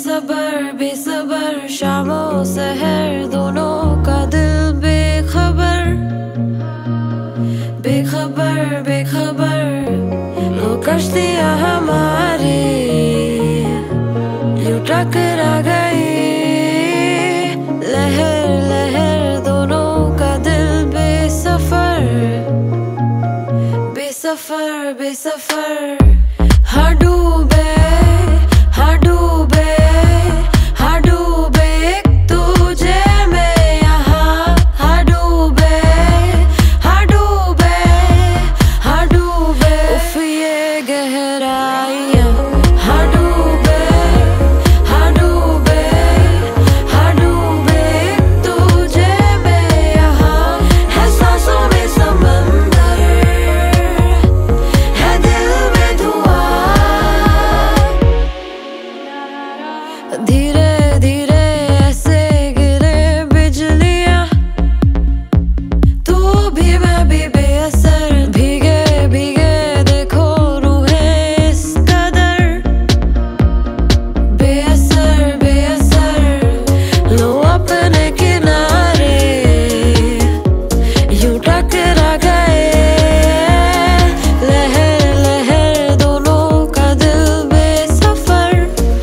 बेसबर बेसबर शामों सहर दोनों का दिल बेखबर बेखबर बेखबर वो कश्तियाँ हमारी यूं टकरा गई लहर लहर दोनों का दिल बेसफर बेसफर बेसफर हाँ डूबे हाँ डूबे हाँ डूबे एक तुझे में यहाँ हाँ डूबे हाँ डूबे हाँ डूबे उफ ये गहराइयाँ हाँ डूबे हाँ डूबे हाँ डूबे एक तुझे में यहाँ है सांसों में समंदर है दिल में धुआं धीरे धीरे ऐसे गिरे बिजलियाँ तू भी मैं भी बेअसर भीगे भीगे देखो रूहें इस कदर बेअसर बेअसर लो अपने किनारे यूं टकरा गए लहर लहर दोनों का दिल बेसफर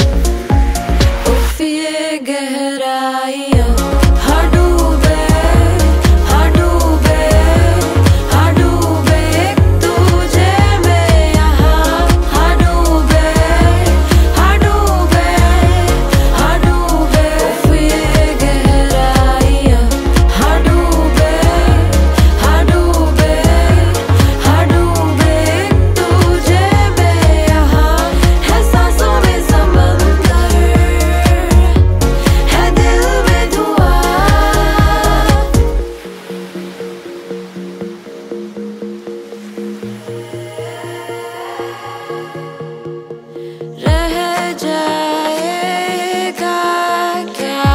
उफ ये गहराइयाँ हाँ डूबे हाँ डूबे हाँ डूबे एक तुझे में यहाँ हाँ डूबे हाँ डूबे हाँ डूबे उफ ये गहराइयाँ हाँ डूबे हाँ डूबे हाँ डूबे एक तुझे में यहाँ है सांसों में समंदर है दिल में धुआं रह जाएगा क्या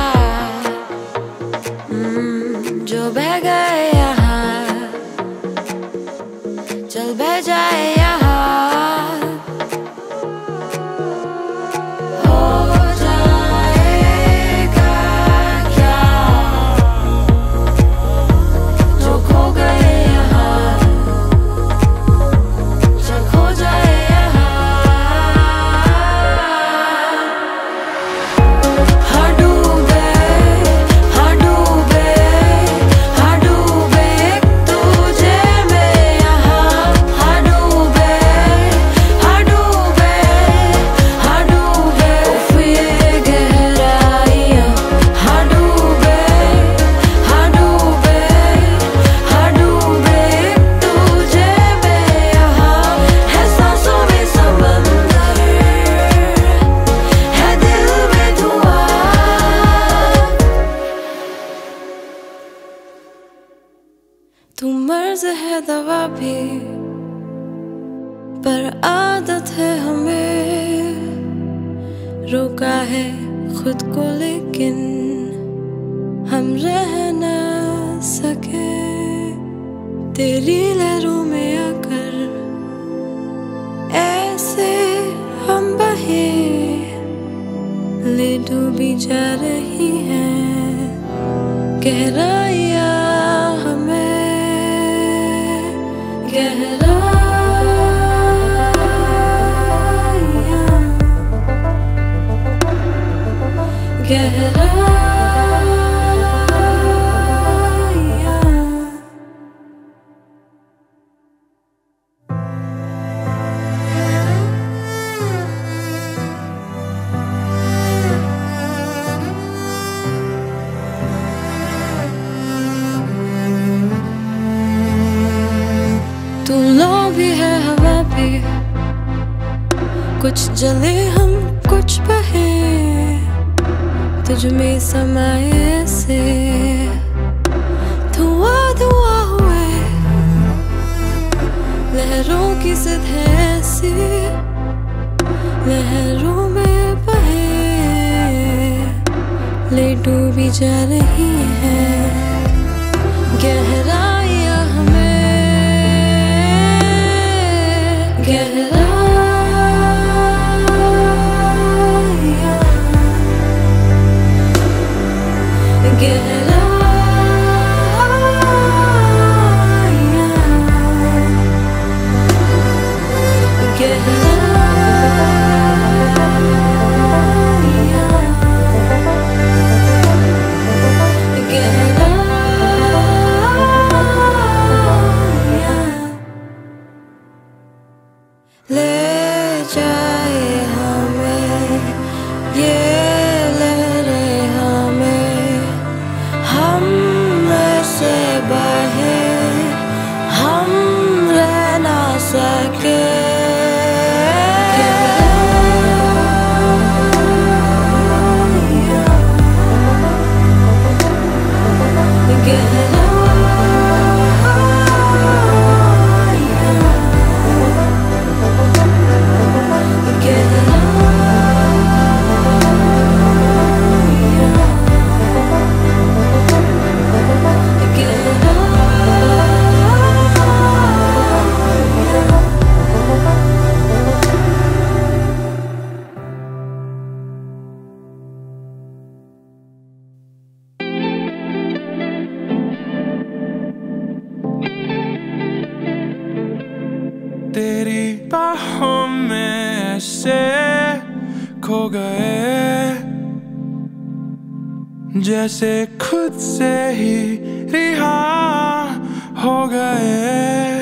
जो बह गए यहाँ चल बह जाए यहाँ हो जाएगा क्या जो खो गए यहाँ चल खो जाए यहाँ हाँ डूबे हाँ डूबे हाँ डूबे एक तुझे में यहाँ हाँ डूबे हाँ डूबे हाँ डूबे उफ ये गहराइयाँ हाँ डूबे हाँ डूबे हाँ डूबे एक तुझे में यहाँ है सांसों में समंदर है दिल में धुआं तू मर्ज है दवा भी पर आदत है हमें रोका है खुद को लेकिन हम रह न सके तेरी लहरों में आकर ऐसे हम बहे ले डूबी जा रही हैं गहराइयाँ हमें गहराइयाँ गहराइयाँ तू लो भी है हवा भी कुछ जले हम कुछ बहे तुझ में समाए ऐसे धुआं धुआं हुए लहरों की जिद है ऐसी लहरों में बहे ले डूबी जा रही है गहराइयाँ हमें गहराइयाँ तेरी बाहों में ऐसे खो गए जैसे खुद से ही रिहा हो गए।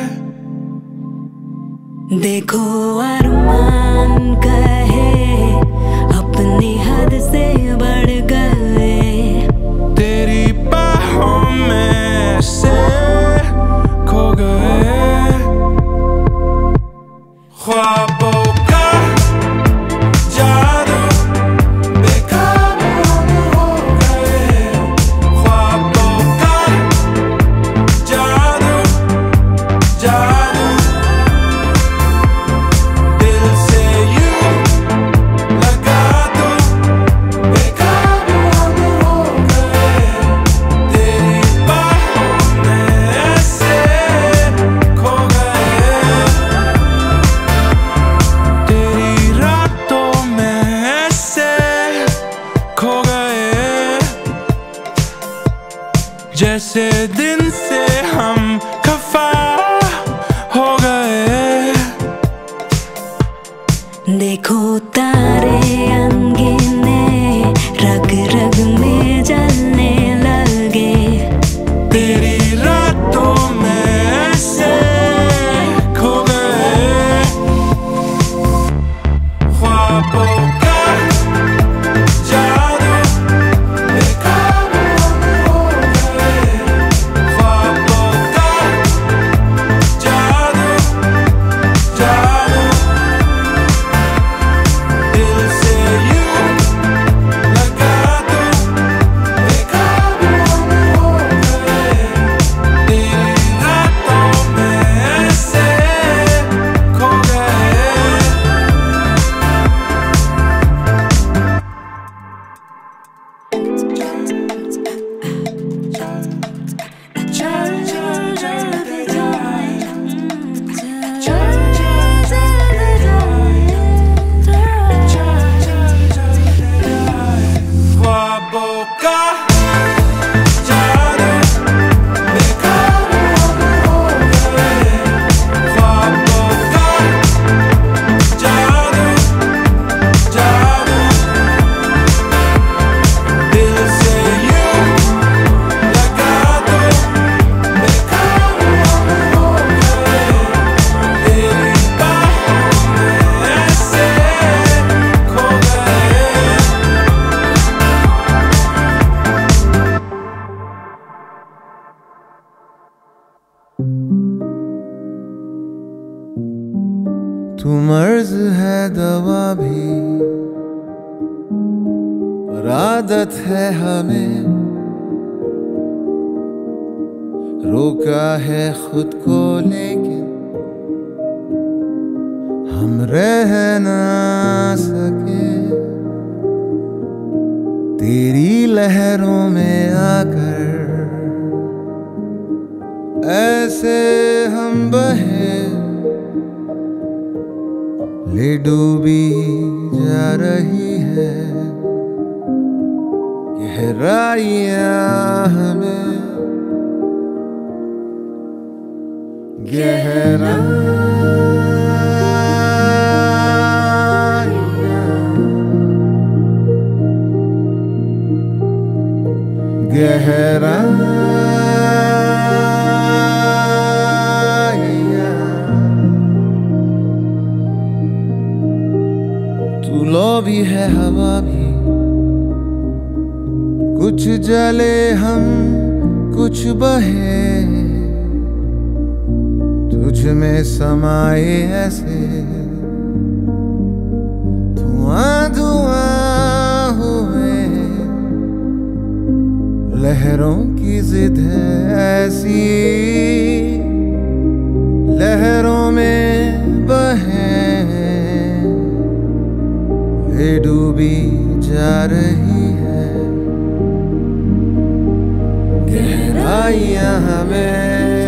देखो अरमान कहे अपनी हद से बढ़ गए। तेरी बाहों में ऐसे खो गए ख्वाबों का जादू बेकाबू हो गए। ख्वाबों का जादू जादू दिल से यूं लगा दो बेकाबू हो गए। तेरी बाहों में ऐसे खो गए। तेरी रातों में ऐसे खो गए जैसे दिन से हम खफा हो गए। देखो तारे अंगीने रग रग में जलने लगे। तेरी रातों में ऐसे खो गए ख्वाबों का जादू बेकाबू हो गए। ख्वाबों का जादू जादू दिल से यूं लगा दो बेकाबू हो गए। तेरी रातों में ऐसे खो गए। ख्वाबों का जादू बेकाबू हो गए। ख्वाबों का जादू जादू दिल से यूं लगा दो बेकाबू हो गए। तेरी बाहों में ऐसे खो गए। तू मर्ज है दवा भी पर आदत है हमें। रोका है खुद को लेकिन हम रह ना सके। तेरी लहरों में आकर ऐसे हम बहे ले डूबी जा रही है। कह गहराइयां हमें तू लो भी है हवा भी कुछ जले हम कुछ बहे तुझ में समाए ऐसे धुआं धुआं हुए लहरों की जिद है ऐसी लहरों में बहे ये डूबी जा रही है गहराइयां हमें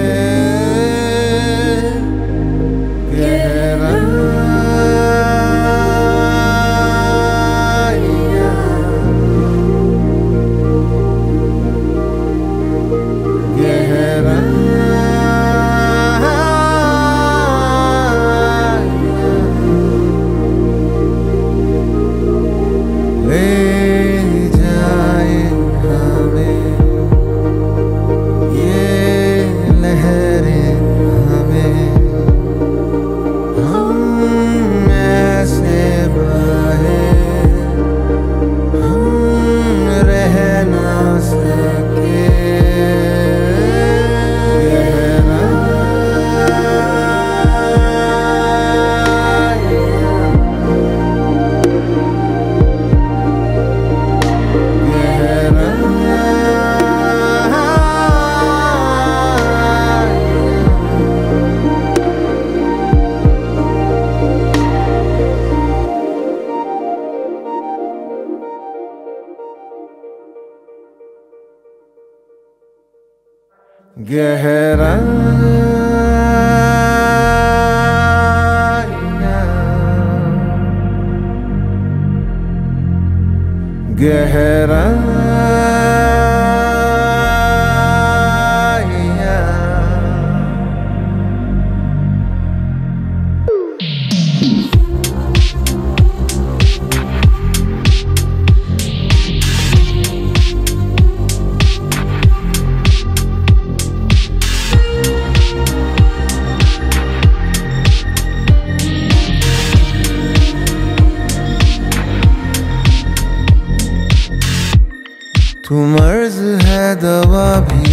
तू मर्ज है दवा भी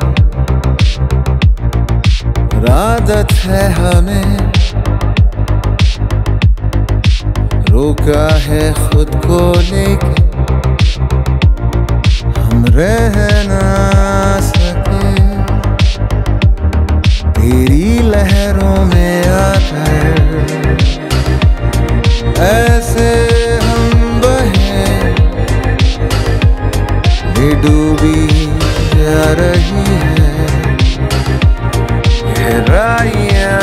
आदत है हमें रोका है खुद को लेके हम रह ना सके तेरी लहरों में आकर ऐसे डूबी जा रही है गहराइयां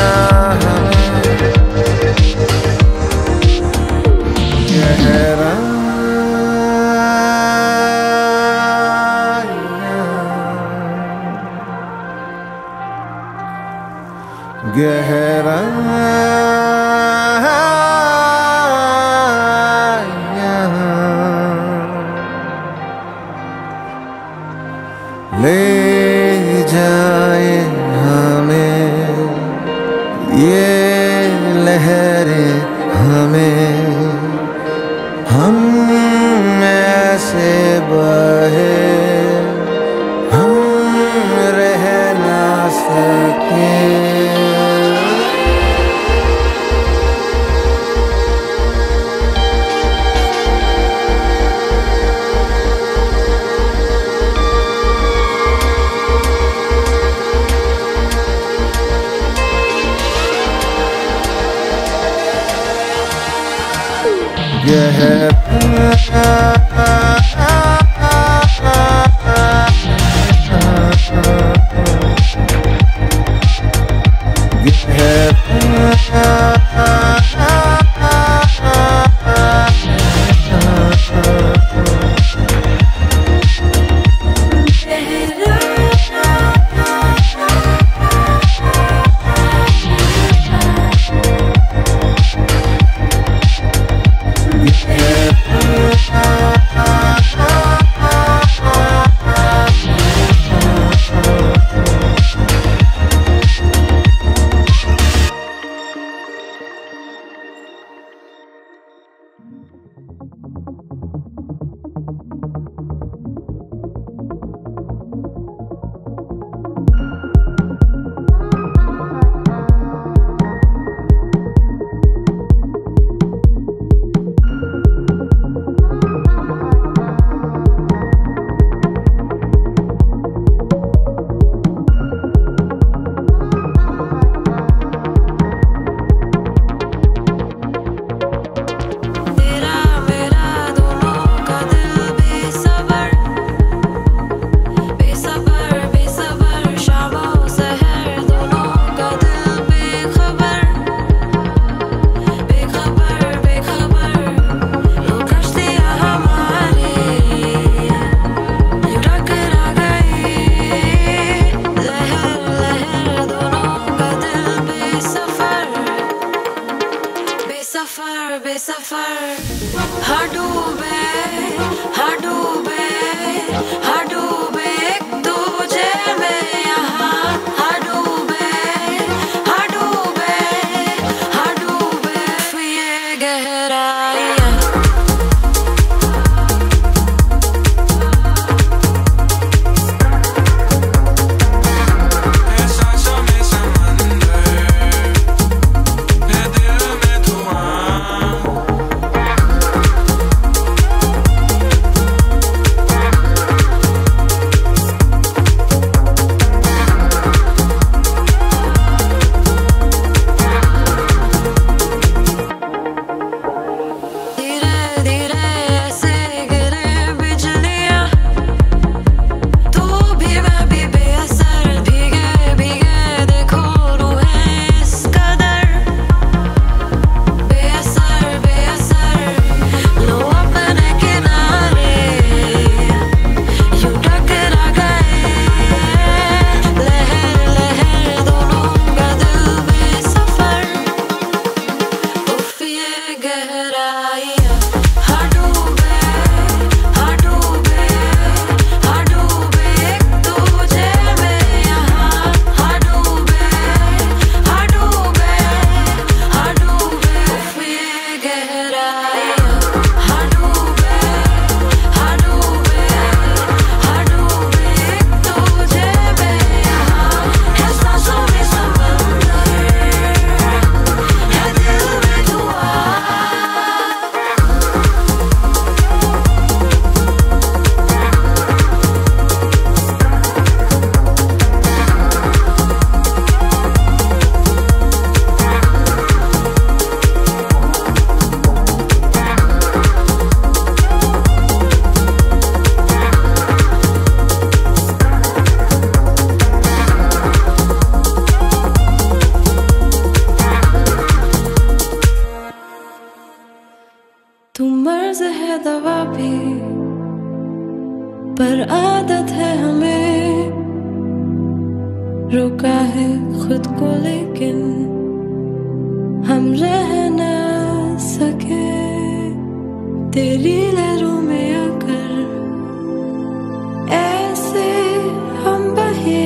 ले जाए हमें ये लहरें हमें हम ऐसे बहे हम रह ना सके पर आदत है हमें, रोका है खुद को लेकिन हम रह ना सके। तेरी लहरों में आकर ऐसे हम बहे,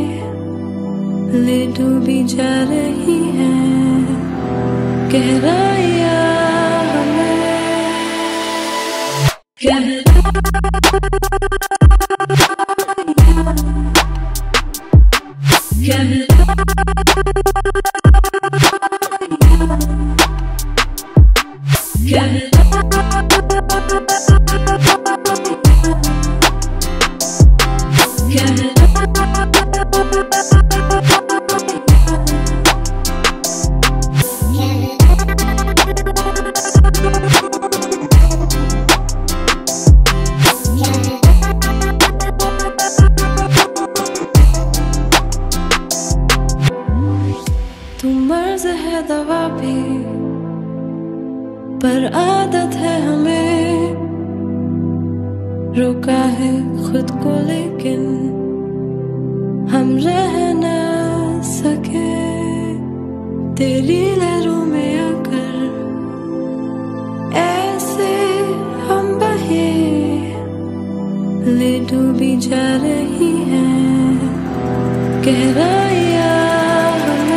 ले डूबी जा रही है गहराइयाँ हमें। तू मर्ज है दवा भी, पर आदत है हमें, रोका है खुद को लेकिन हम रह ना सके। तेरी लहरों में आकर ऐसे हम बहे, ले डूबी जा रही है गहराइयाँ हमें।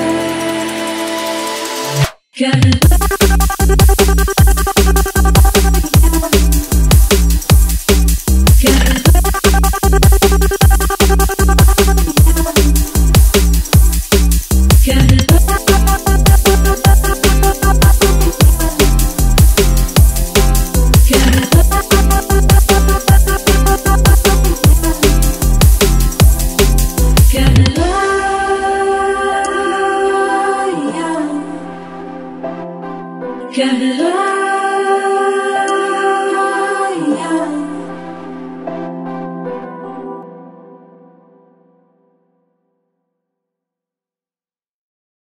Canada.